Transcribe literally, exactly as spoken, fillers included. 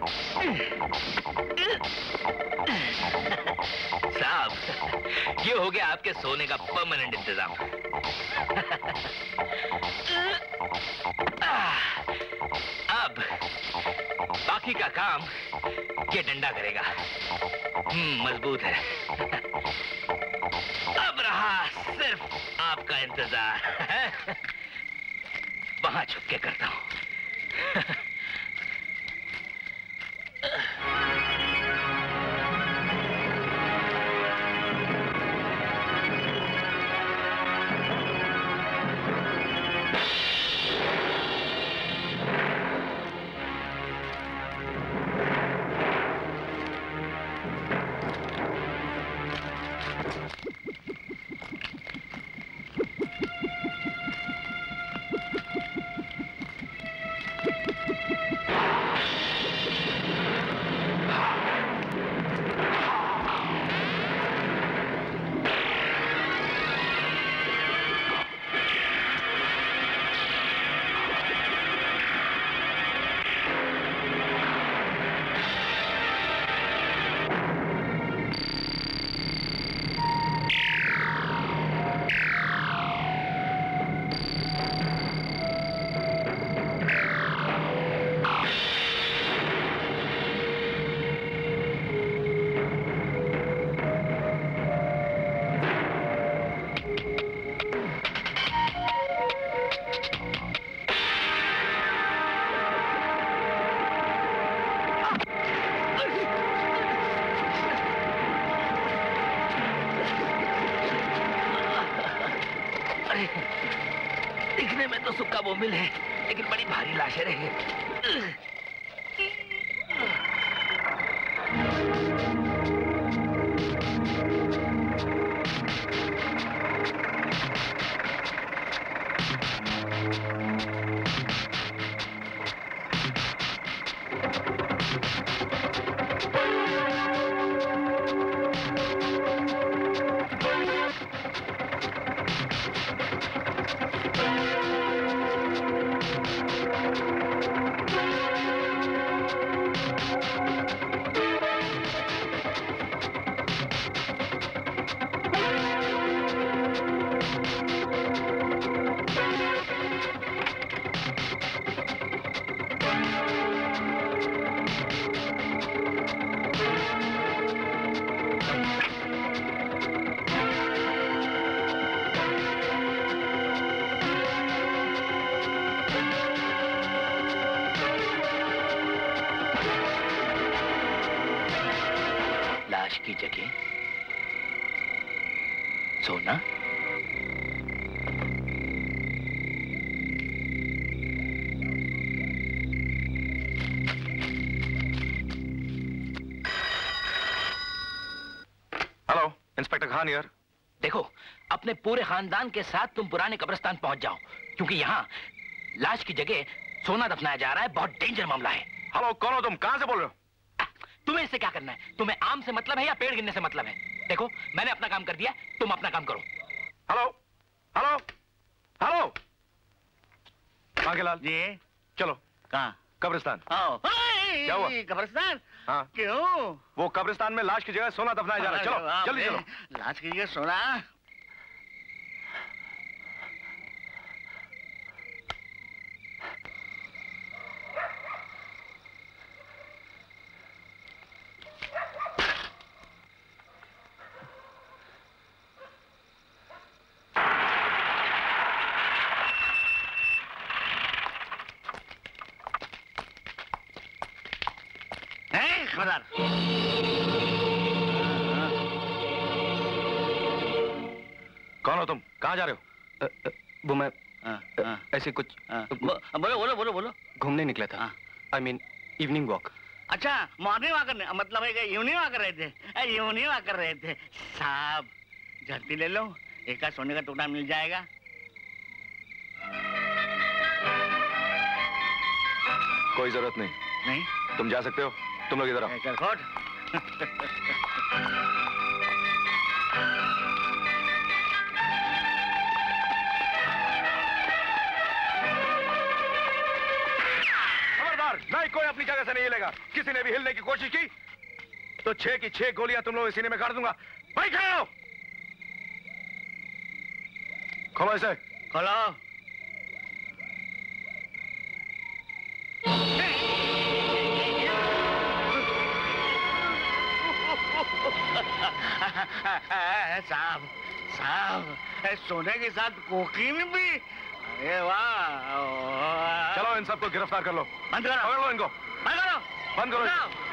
साहब, ये हो गया आपके सोने का परमानेंट इंतजाम। अब बाकी का काम ये डंडा करेगा। हम्म, मजबूत है। अब रहा सिर्फ आपका इंतजार। वहां छुप के करता हूं। बोमिल है, लेकिन बड़ी भारी लाशें रही। की जगह सोना। हेलो, इंस्पेक्टर खान यार। देखो, अपने पूरे खानदान के साथ तुम पुराने कब्रिस्तान पहुंच जाओ, क्योंकि यहाँ लाश की जगह सोना दफनाया जा रहा है। बहुत डेंजर मामला है। हेलो, कौन हो तुम? कहां से बोल रहे हो? तुम्हें इससे क्या करना है? तुम्हें आम से मतलब है या पेड़ गिनने से मतलब है? देखो, मैंने अपना काम कर दिया, तुम अपना काम करो। Hello, hello, hello. Lal ji, चलो। कहाँ? कब्रिस्तान। क्या हुआ? कब्रिस्तान? हाँ। क्यों? वो कब्रिस्तान में लाश की जगह सोना दफनाया जा रहा है। चलो, जल्दी चलो। लाश की जगह सोना? खबरदार। कौन हो तुम? कहाँ जा रहे हो? आ, आ, वो मैं आ, आ, ऐसे कुछ आ, बोलो बोलो बोलो बोलो। घूमने निकला था। I mean evening walk. अच्छा, मॉर्निंग वॉक करने मतलब है कि इवनिंग वॉक कर रहे थे? इवनिंग वॉक कर रहे थे साहब। जल्दी ले लो, एक का सोने का टुकड़ा मिल जाएगा। कोई जरूरत नहीं। नहीं? तुम जा सकते हो। तुम लोग इधर आओ। खोट। खबरदार, खबरदार, नहीं कोई अपनी जगह से नहीं हिलेगा। किसी ने भी हिलने की कोशिश की तो छह की छह गोलियां तुम लोग सीने में काट दूंगा। भाई खड़े हो। खोलो इसे। खोलो। साहब साहब सोने के साथ कोकीन भी। अरे वाह। चलो इन सबको गिरफ्तार कर लो। बंद करो। पकड़ लो इनको। बंद करो। बंद करो।